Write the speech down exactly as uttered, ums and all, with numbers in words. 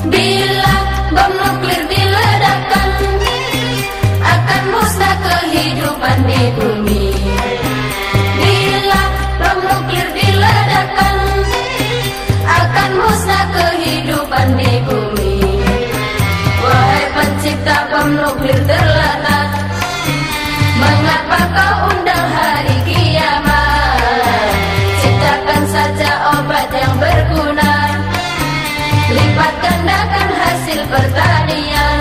Bila bom nuklir diledakkan, akan musnah kehidupan di bumi. Bila bom nuklir diledakkan, akan musnah kehidupan di bumi. Wahai pencipta bom nuklir terletak, mengapa kau undang hari kiamat? Ciptakan saja obat yang berguna, lipat gandakan hasil pertanian.